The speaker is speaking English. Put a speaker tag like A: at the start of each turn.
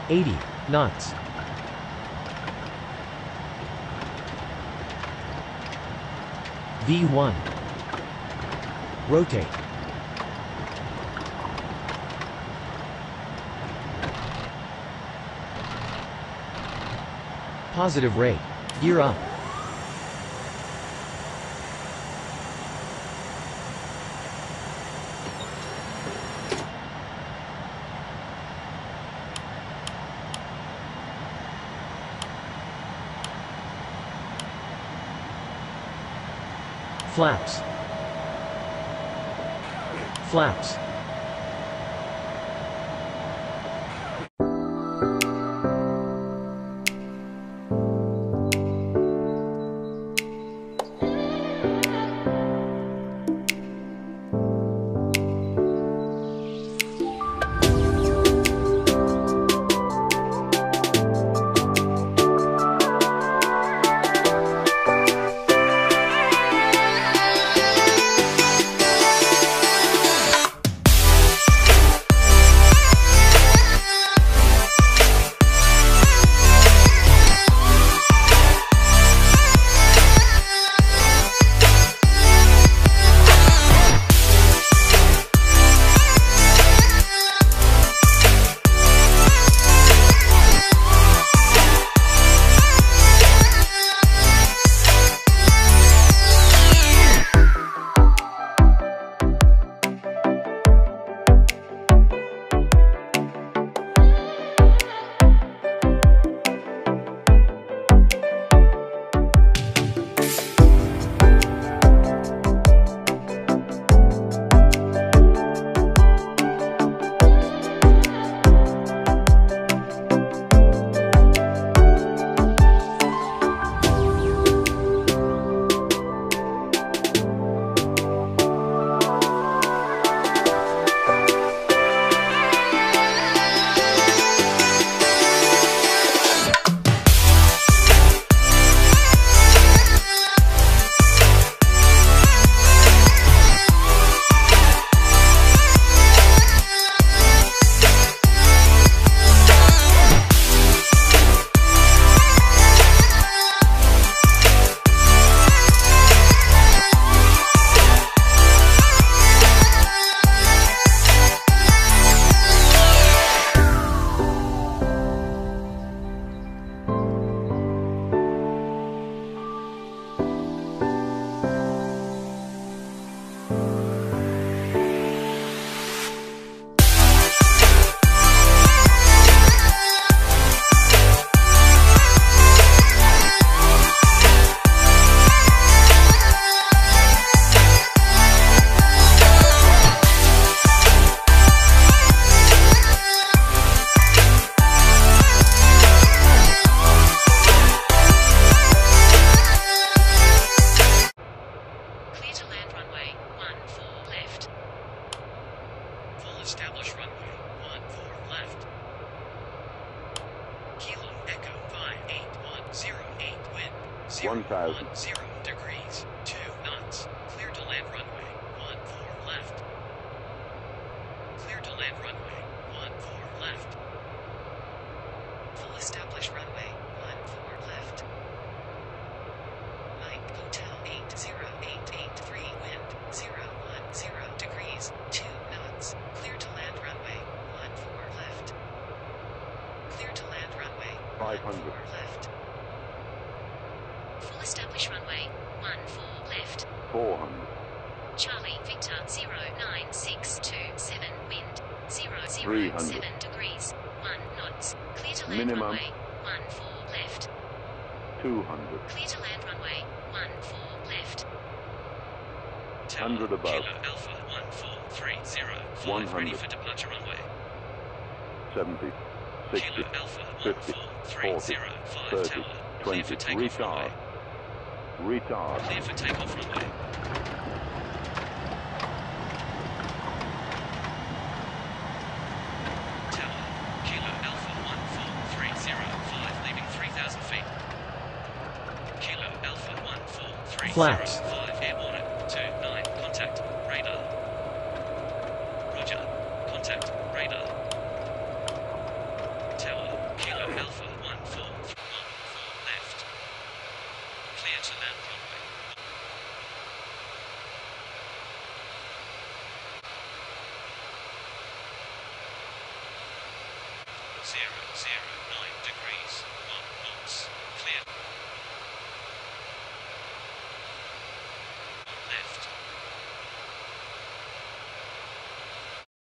A: 80 knots. V1. Rotate. Positive rate. Gear up. Flaps. Flaps.
B: Establish runway 14 left. Kilo Echo 58108 wind 010 degrees 2 knots. Clear to land runway 14 left. Clear to land runway 14 left. Full establish runway 14 left. Mike Hotel 80883 wind 010 degrees 2 knots. Clear to land runway 14 left. Clear to land runway
C: 500
B: left. Full establish runway 14 left.
C: 400
B: Charlie Victor 09627 wind 007
C: 300
B: degrees 1 knots. Clear to land
C: minimum
B: runway 14 left.
C: 200
B: Clear to land runway 14 left.
C: 100 above.
B: Kilo Alpha 14305
C: 100
B: ready for departure runway.
C: 70 60
B: Kilo Alpha
C: 50 40
B: 14305
C: 30
B: tower. Clear for
C: 20
B: takeoff runway.
C: retard
B: Clear for takeoff runway. Tower. Kilo Alpha 14305 leaving 3000 feet. Kilo Alpha 14305.
A: Flaps.